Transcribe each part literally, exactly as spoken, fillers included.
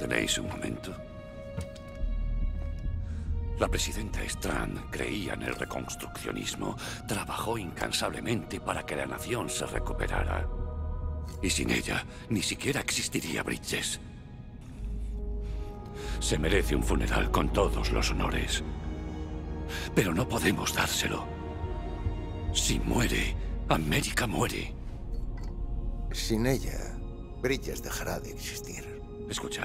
¿Tenéis un momento? La presidenta Strand creía en el reconstruccionismo. Trabajó incansablemente para que la nación se recuperara. Y sin ella, ni siquiera existiría Bridges. Se merece un funeral con todos los honores. Pero no podemos dárselo. Si muere, América muere. Sin ella, Bridges dejará de existir. Escuchad.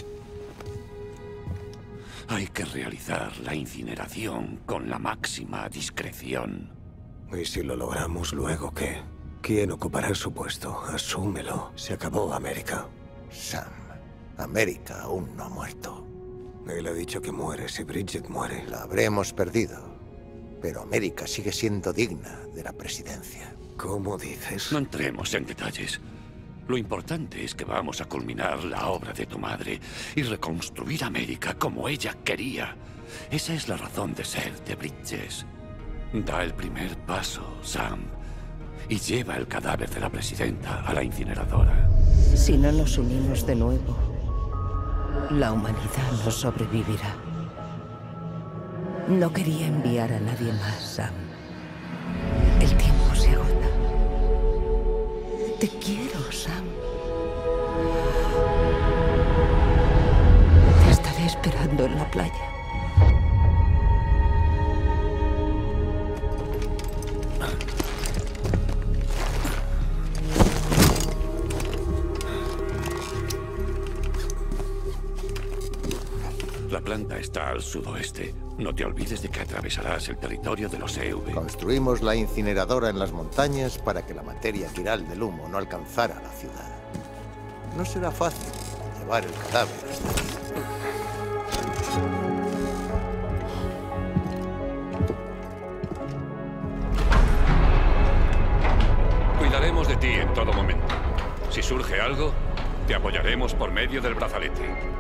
Hay que realizar la incineración con la máxima discreción. ¿Y si lo logramos luego qué? ¿Quién ocupará su puesto? Asúmelo. Se acabó América. Sam, América aún no ha muerto. Él ha dicho que muere si Bridget muere. La habremos perdido. Pero América sigue siendo digna de la presidencia. ¿Cómo dices? No entremos en detalles. Lo importante es que vamos a culminar la obra de tu madre y reconstruir América como ella quería. Esa es la razón de ser de Bridges. Da el primer paso, Sam, y lleva el cadáver de la presidenta a la incineradora. Si no nos unimos de nuevo, la humanidad no sobrevivirá. No quería enviar a nadie más, Sam. El tiempo se agota. Te quiero, Sam. Te estaré esperando en la playa. La planta está al sudoeste. No te olvides de que atravesarás el territorio de los E V. Construimos la incineradora en las montañas para que la materia viral del humo no alcanzara la ciudad. No será fácil llevar el cadáver hasta aquí. Cuidaremos de ti en todo momento. Si surge algo, te apoyaremos por medio del brazalete.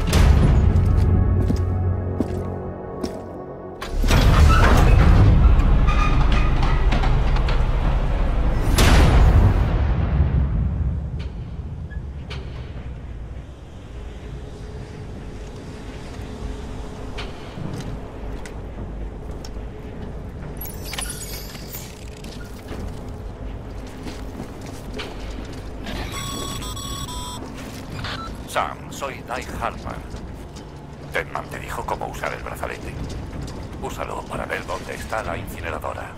Sam, soy Dai Harman. Deadman te dijo cómo usar el brazalete. Úsalo para ver dónde está la incineradora.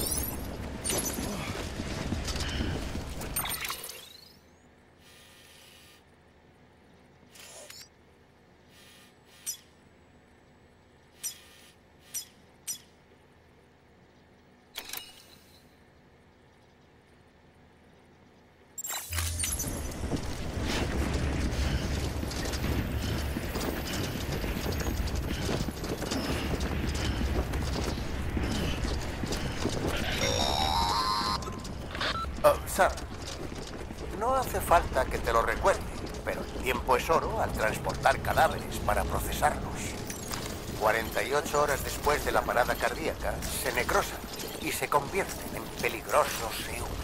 Oh, Sam, no hace falta que te lo recuerde, pero el tiempo es oro al transportar cadáveres para procesarlos. cuarenta y ocho horas después de la parada cardíaca, se necrosan y se convierten en peligrosos E V.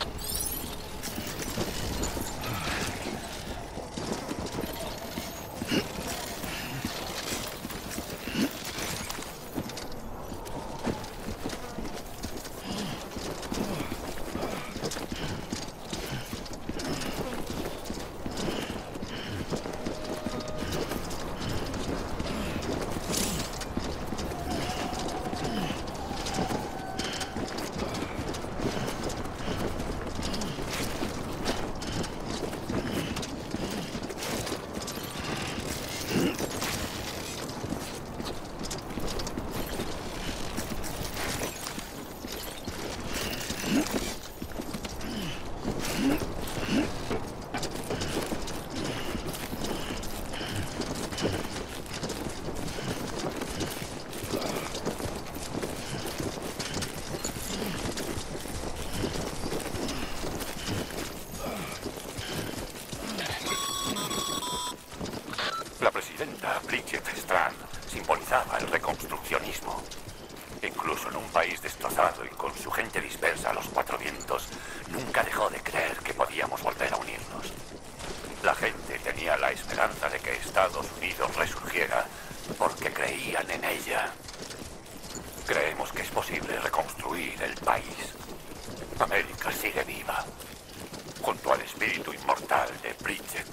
La presidenta Bridget Strand simbolizaba el reconstruccionismo. Incluso en un país destrozado y con su gente dispersa a los cuatro vientos, nunca dejó de creer que podíamos volver a unirnos. La gente tenía la esperanza de que Estados Unidos resurgiera porque creían en ella. Creemos que es posible reconstruir el país. América sigue viva, junto al espíritu inmortal de Bridget.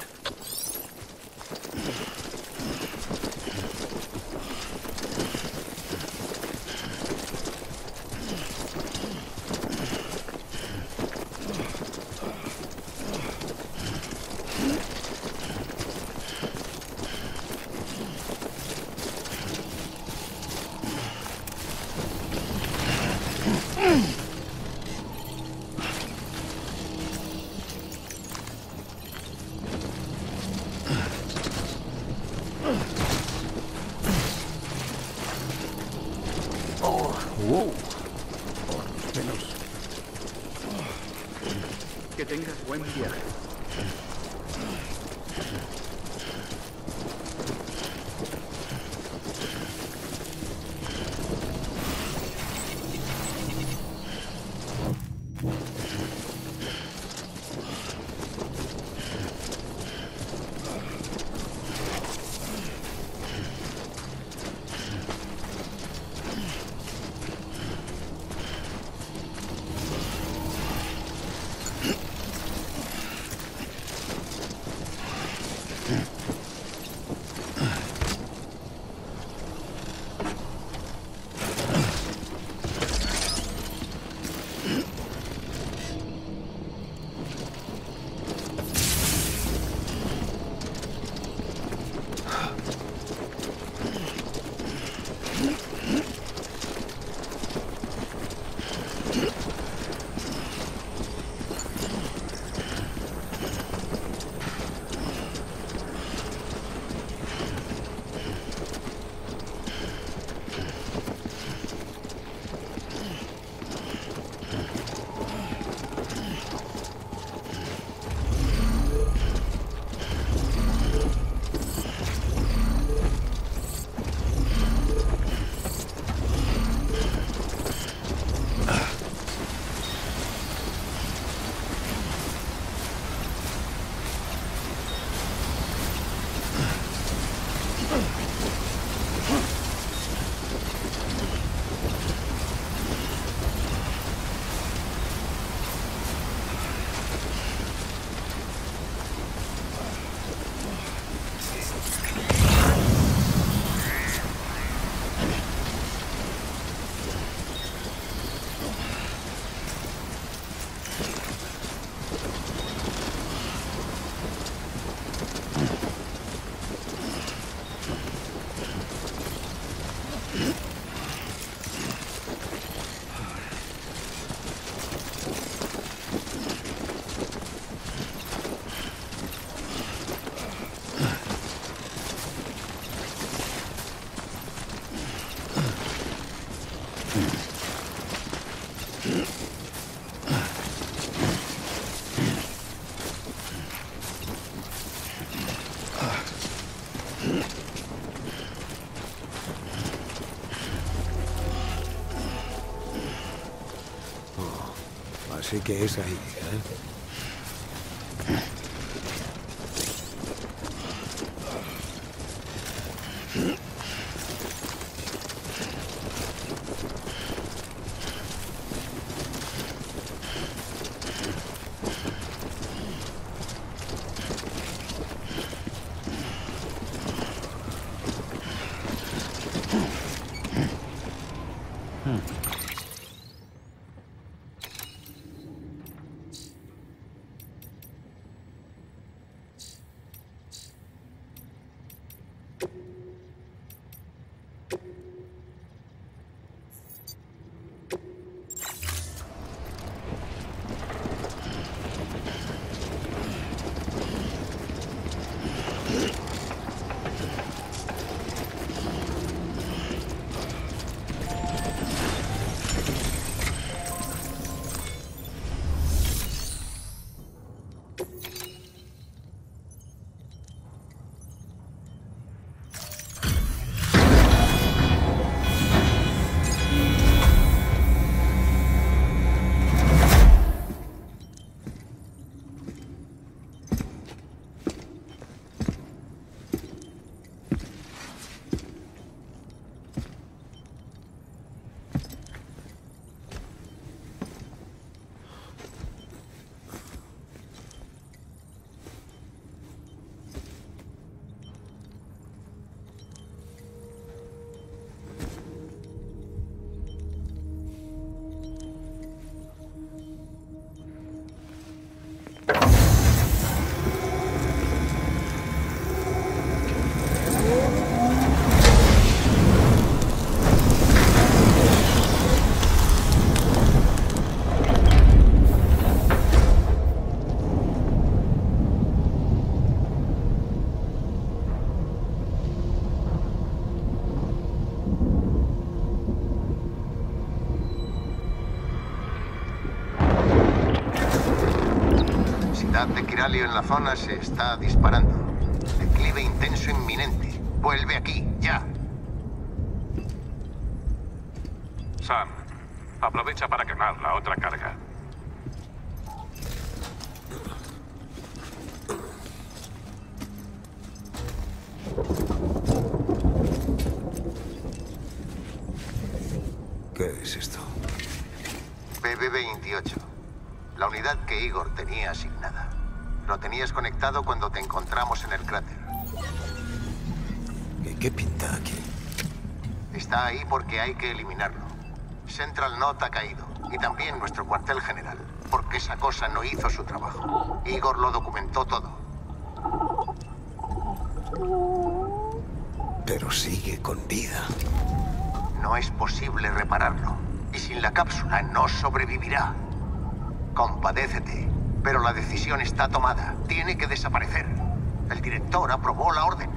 Wow. Por los pelos. Que tengas buen viaje. Así que es ahí, ¿eh? invernalario en la zona se está disparando. Declive intenso inminente. Vuelve aquí, ya. Sam, aprovecha para quemar la otra carga. ¿Qué es esto? B B veintiocho. La unidad que Igor tenía asignada. Lo tenías conectado cuando te encontramos en el cráter. ¿Y qué pinta aquí? Está ahí porque hay que eliminarlo. Central Knot ha caído. Y también nuestro cuartel general. Porque esa cosa no hizo su trabajo. Igor lo documentó todo. Pero sigue con vida. No es posible repararlo. Y sin la cápsula no sobrevivirá. Compadécete. Pero la decisión está tomada. Tiene que desaparecer. El director aprobó la orden.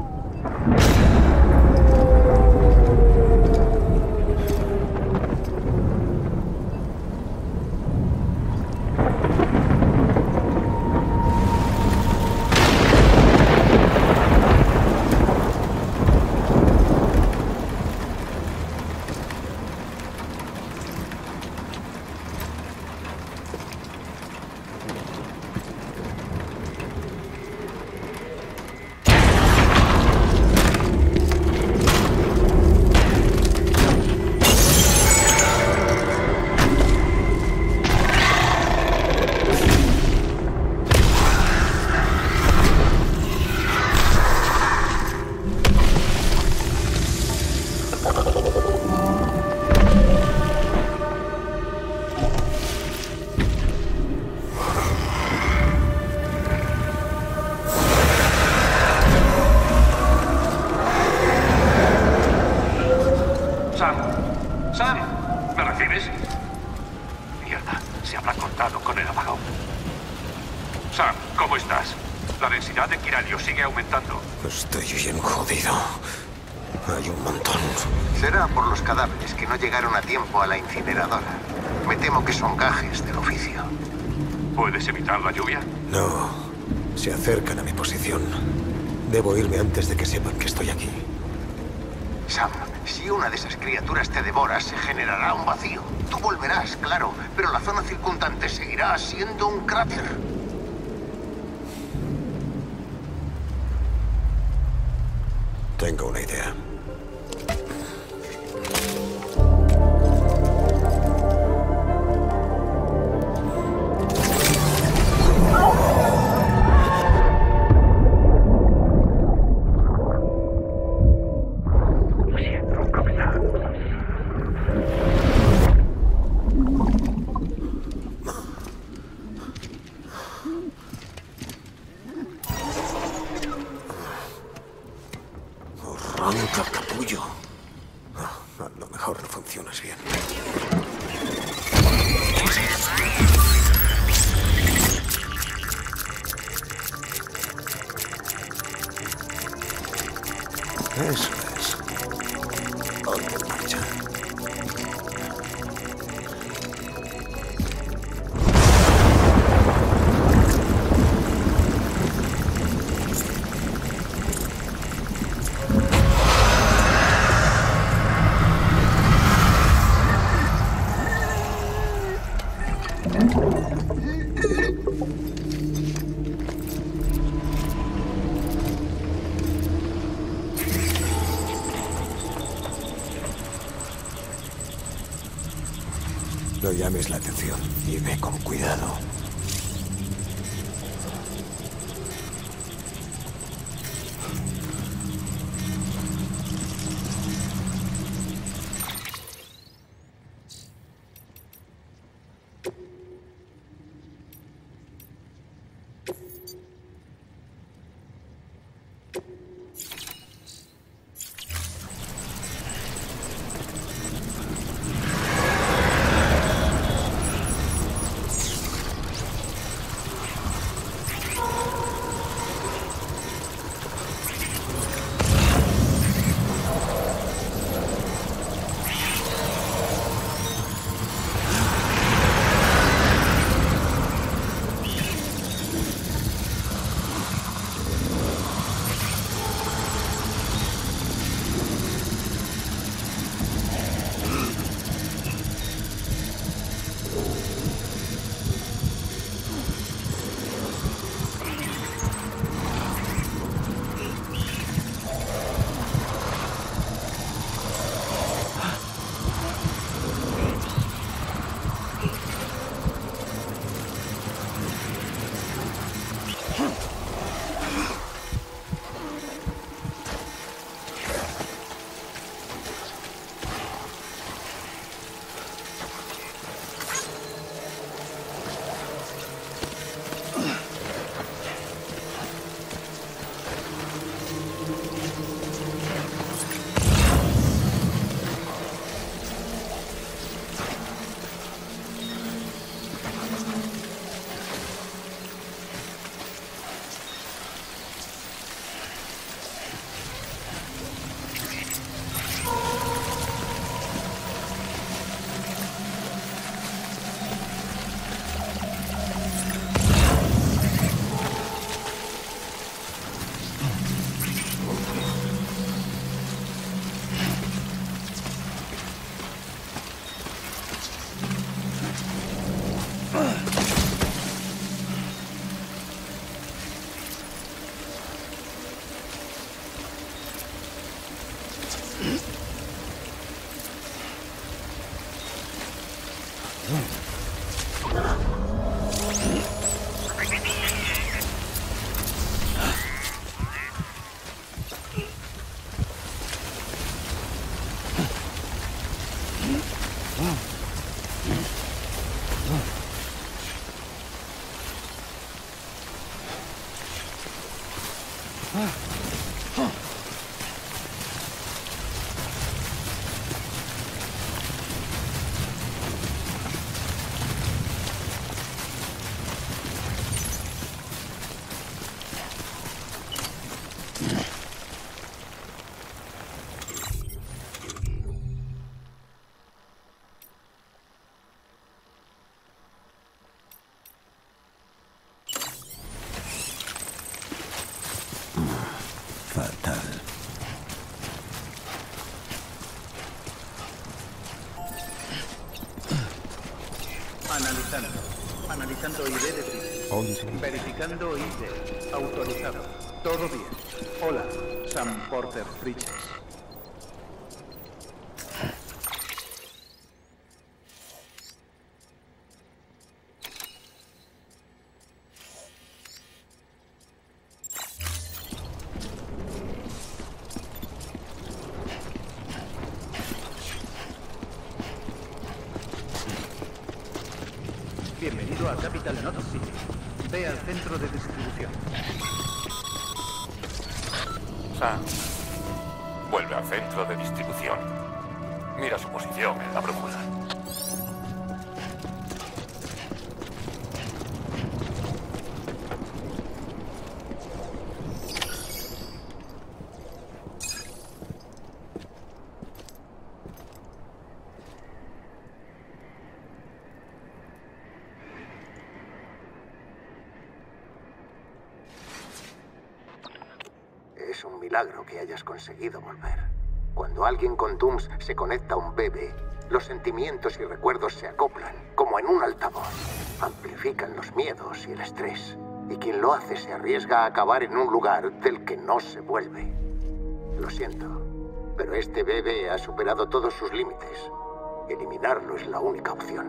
Sigue aumentando. Estoy bien jodido. Hay un montón. Será por los cadáveres que no llegaron a tiempo a la incineradora. Me temo que son gajes del oficio. ¿Puedes evitar la lluvia? No. Se acercan a mi posición. Debo irme antes de que sepan que estoy aquí. Sam, si una de esas criaturas te devora, se generará un vacío. Tú volverás, claro, pero la zona circundante seguirá siendo un cráter. Tengo una idea. Arranca, capullo. A lo mejor no funcionas bien. Eso es. Ponte en marcha. No llames la atención y ve con cuidado. Fatal. Analizando. Analizando I D de Bridges. Verificando I D. Autorizado. Todo bien. Hola, Sam Porter Bridges. Bienvenido a Capital Knot City. Ve al centro de distribución. Sam, vuelve al centro de distribución. Mira su posición en la brújula. Es un milagro que hayas conseguido volver. Cuando alguien con Dooms se conecta a un bebé, los sentimientos y recuerdos se acoplan, como en un altavoz. Amplifican los miedos y el estrés. Y quien lo hace se arriesga a acabar en un lugar del que no se vuelve. Lo siento, pero este bebé ha superado todos sus límites. Eliminarlo es la única opción.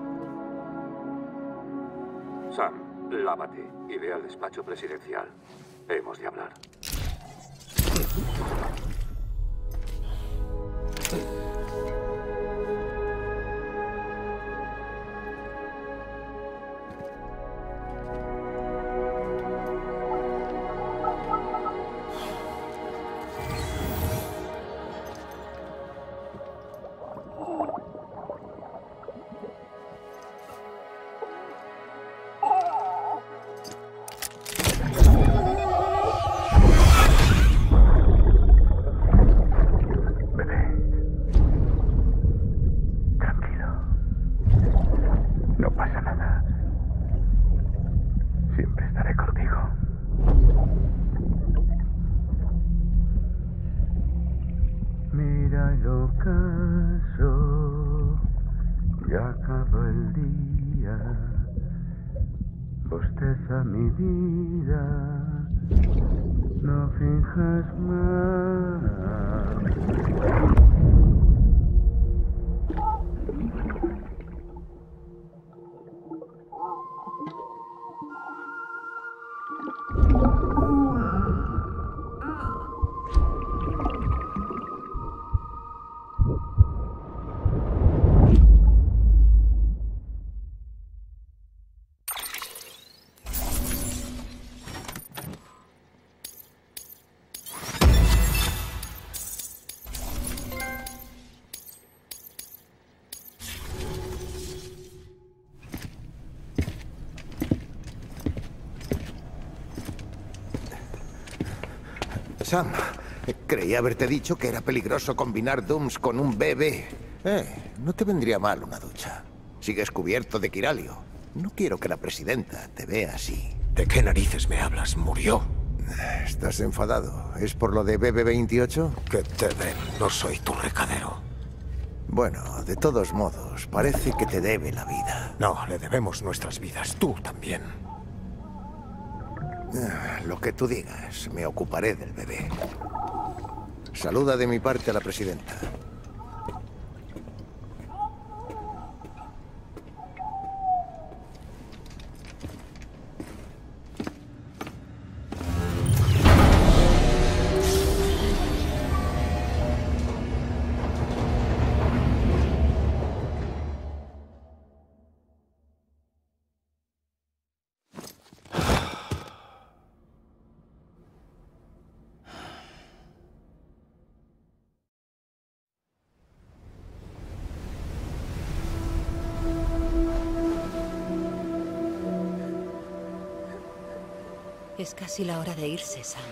Sam, lávate y ve al despacho presidencial. Hemos de hablar. Bosteza mi vida, no finjas más. Sam, creí haberte dicho que era peligroso combinar Dooms con un bebé. Eh, no te vendría mal una ducha. Sigues cubierto de quiralio. No quiero que la presidenta te vea así. ¿De qué narices me hablas? ¿Murió? ¿Estás enfadado? ¿Es por lo de B B veintiocho? Que te den. No soy tu recadero. Bueno, de todos modos, parece que te debe la vida. No, le debemos nuestras vidas. Tú también. Lo que tú digas, me ocuparé del bebé. Saluda de mi parte a la presidenta. Es casi la hora de irse, Sam.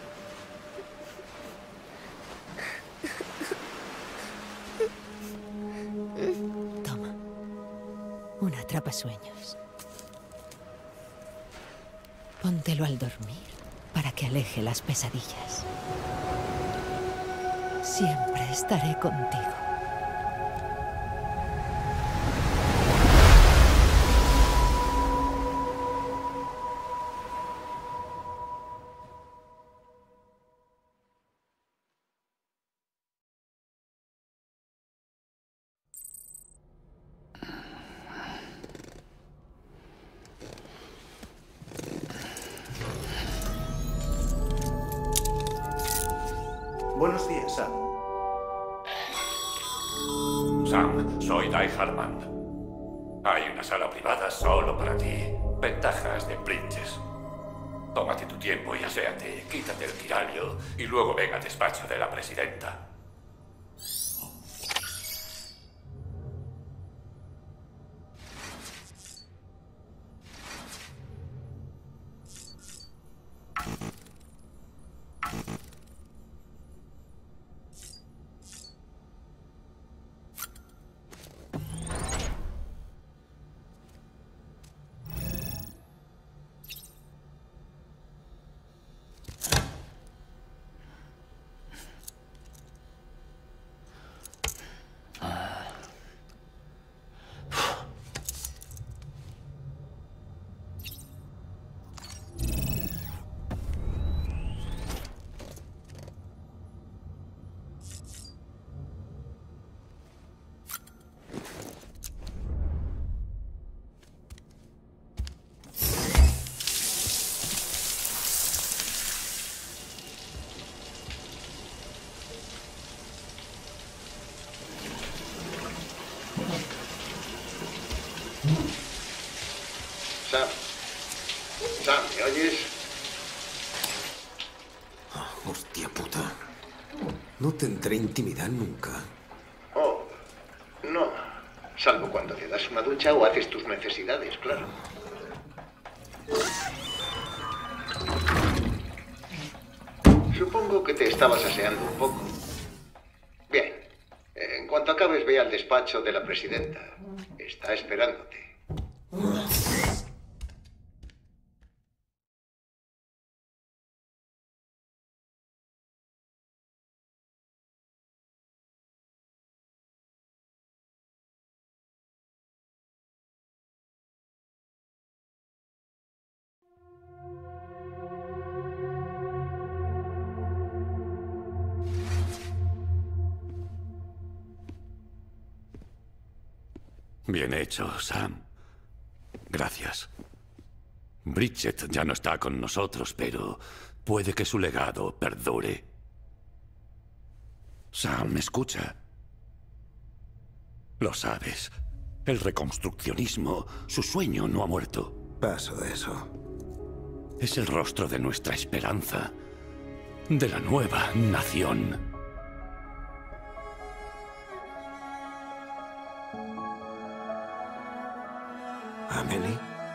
Toma. Un atrapasueños. Póntelo al dormir para que aleje las pesadillas. Siempre estaré contigo. Buenos días, Sam. Sam, soy Die Harman. Hay una sala privada solo para ti. Ventajas de Bridges. Tómate tu tiempo y aséate. Quítate el quiralio y luego ven al despacho de la presidenta. Sam. Sam, ¿me oyes? Oh, hostia puta. No tendré intimidad nunca. Oh, no. Salvo cuando te das una ducha o haces tus necesidades, claro. Supongo que te estabas aseando un poco. Bien. En cuanto acabes, ve al despacho de la presidenta. Está esperándote. Bien hecho, Sam. Gracias. Bridget ya no está con nosotros, pero puede que su legado perdure. Sam, escucha. Lo sabes. El reconstruccionismo, su sueño no ha muerto. Paso de eso. Es el rostro de nuestra esperanza, de la nueva nación. ¿Amelie?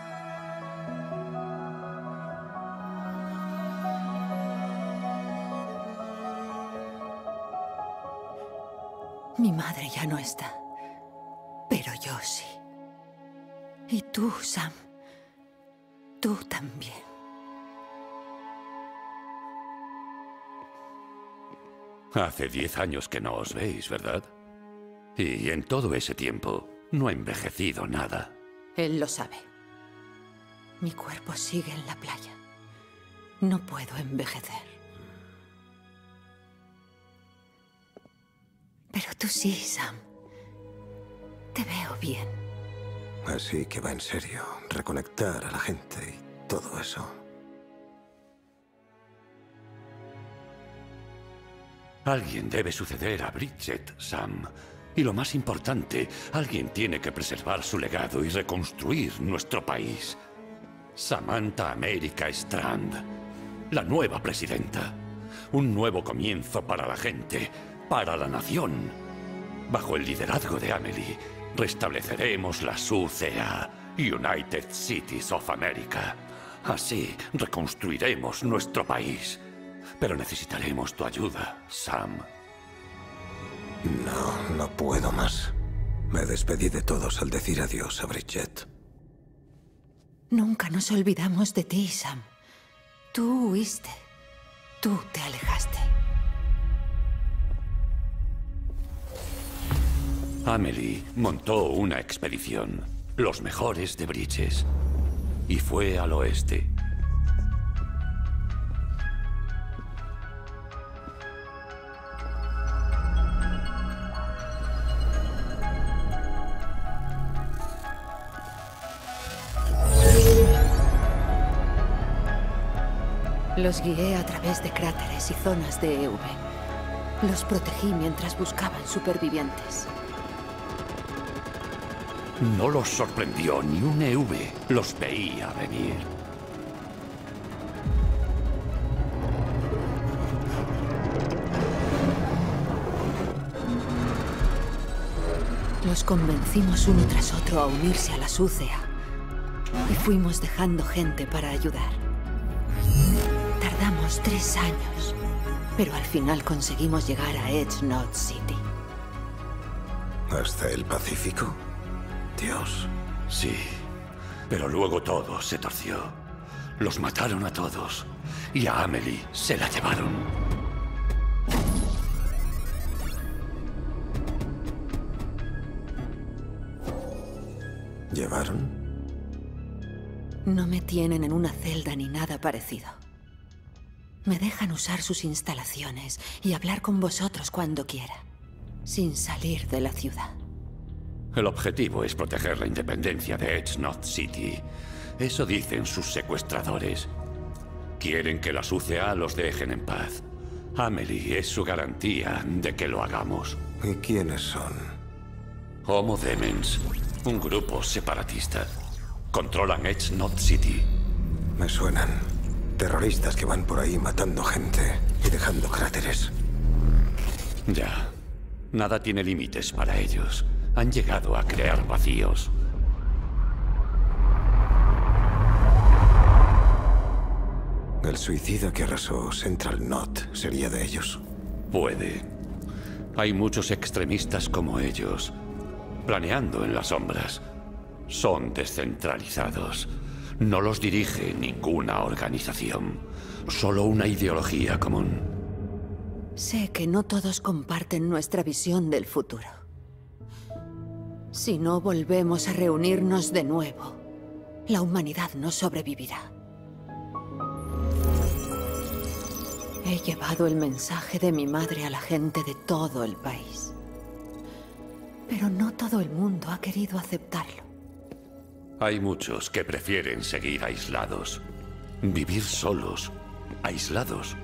Mi madre ya no está, pero yo sí. Y tú, Sam, tú también. Hace diez años que no os veis, ¿verdad? Y en todo ese tiempo no ha envejecido nada. Él lo sabe. Mi cuerpo sigue en la playa. No puedo envejecer. Pero tú sí, Sam. Te veo bien. Así que va en serio. Reconectar a la gente y todo eso. Alguien debe suceder a Bridget, Sam. Y lo más importante, alguien tiene que preservar su legado y reconstruir nuestro país. Samantha America Strand, la nueva presidenta. Un nuevo comienzo para la gente, para la nación. Bajo el liderazgo de Amelie, restableceremos las U C A, United Cities of America. Así reconstruiremos nuestro país. Pero necesitaremos tu ayuda, Sam. No, no puedo más. Me despedí de todos al decir adiós a Bridget. Nunca nos olvidamos de ti, Sam. Tú huiste. Tú te alejaste. Amelie montó una expedición, los mejores de Bridges, y fue al oeste. Los guié a través de cráteres y zonas de E V. Los protegí mientras buscaban supervivientes. No los sorprendió ni un E V. Los veía venir. Los convencimos uno tras otro a unirse a las U C A. Y fuimos dejando gente para ayudar. Tardamos tres años, pero al final conseguimos llegar a Edge Knot City. ¿Hasta el Pacífico? Dios. Sí, pero luego todo se torció. Los mataron a todos y a Amelie se la llevaron. ¿Llevaron? No me tienen en una celda ni nada parecido. Me dejan usar sus instalaciones y hablar con vosotros cuando quiera, sin salir de la ciudad. El objetivo es proteger la independencia de Edge Knot City. Eso dicen sus secuestradores. Quieren que las U C A los dejen en paz. Amelie es su garantía de que lo hagamos. ¿Y quiénes son? Homo Demens, un grupo separatista. Controlan Edge Knot City. Me suenan. Terroristas que van por ahí matando gente y dejando cráteres. Ya. Nada tiene límites para ellos. Han llegado a crear vacíos. El suicida que arrasó Central Knot sería de ellos. Puede. Hay muchos extremistas como ellos, planeando en las sombras. Son descentralizados. No los dirige ninguna organización. Solo una ideología común. Sé que no todos comparten nuestra visión del futuro. Si no volvemos a reunirnos de nuevo, la humanidad no sobrevivirá. He llevado el mensaje de mi madre a la gente de todo el país. Pero no todo el mundo ha querido aceptarlo. Hay muchos que prefieren seguir aislados. Vivir solos, aislados.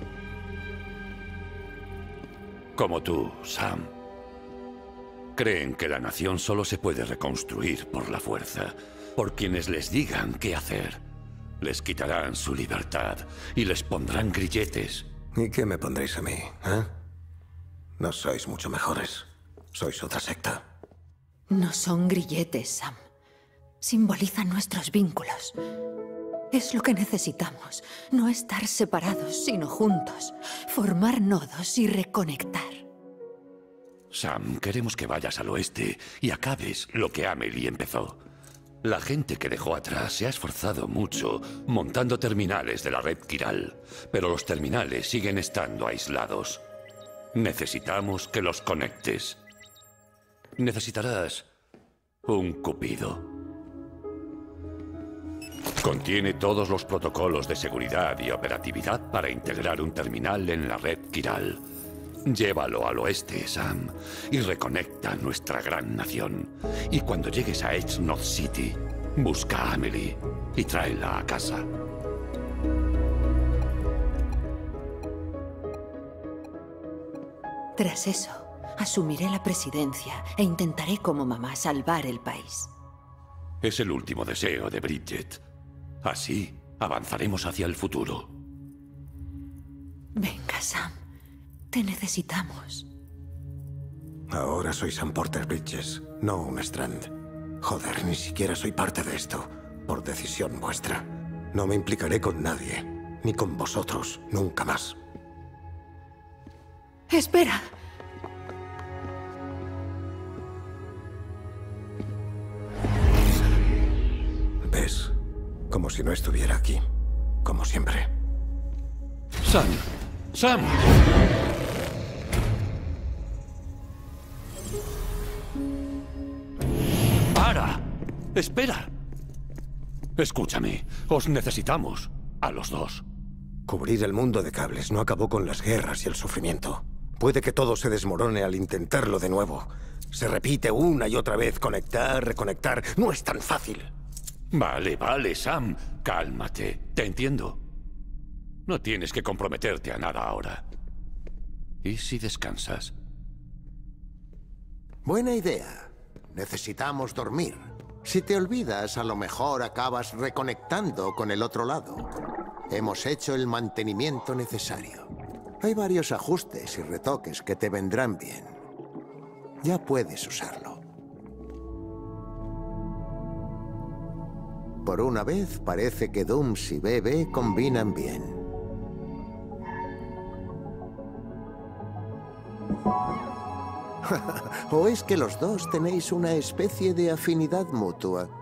Como tú, Sam. Creen que la nación solo se puede reconstruir por la fuerza, por quienes les digan qué hacer. Les quitarán su libertad y les pondrán grilletes. ¿Y qué me pondréis a mí, eh? No sois mucho mejores. Sois otra secta. No son grilletes, Sam. Simbolizan nuestros vínculos. Es lo que necesitamos. No estar separados, sino juntos. Formar nodos y reconectar. Sam, queremos que vayas al oeste y acabes lo que Amelie empezó. La gente que dejó atrás se ha esforzado mucho montando terminales de la red Kiral, pero los terminales siguen estando aislados. Necesitamos que los conectes. Necesitarás un cupido. Contiene todos los protocolos de seguridad y operatividad para integrar un terminal en la red Kiral. Llévalo al oeste, Sam, y reconecta nuestra gran nación. Y cuando llegues a Edge Knot City, busca a Amelie y tráela a casa. Tras eso, asumiré la presidencia e intentaré como mamá salvar el país. Es el último deseo de Bridget. Así avanzaremos hacia el futuro. Venga, Sam. Te necesitamos. Ahora soy Sam Porter Bridges, no un Strand. Joder, ni siquiera soy parte de esto, por decisión vuestra. No me implicaré con nadie, ni con vosotros, nunca más. Espera. ¿Ves? Como si no estuviera aquí. Como siempre. Sam. Sam. ¡Para! ¡Espera! Escúchame. Os necesitamos. A los dos. Cubrir el mundo de cables no acabó con las guerras y el sufrimiento. Puede que todo se desmorone al intentarlo de nuevo. Se repite una y otra vez. Conectar, reconectar. No es tan fácil. Vale, vale, Sam. Cálmate. Te entiendo. No tienes que comprometerte a nada ahora. ¿Y si descansas? Buena idea. Necesitamos dormir. Si te olvidas, a lo mejor acabas reconectando con el otro lado. Hemos hecho el mantenimiento necesario. Hay varios ajustes y retoques que te vendrán bien. Ya puedes usarlo. Por una vez, parece que Dooms y B B combinan bien. ¿O es que los dos tenéis una especie de afinidad mutua?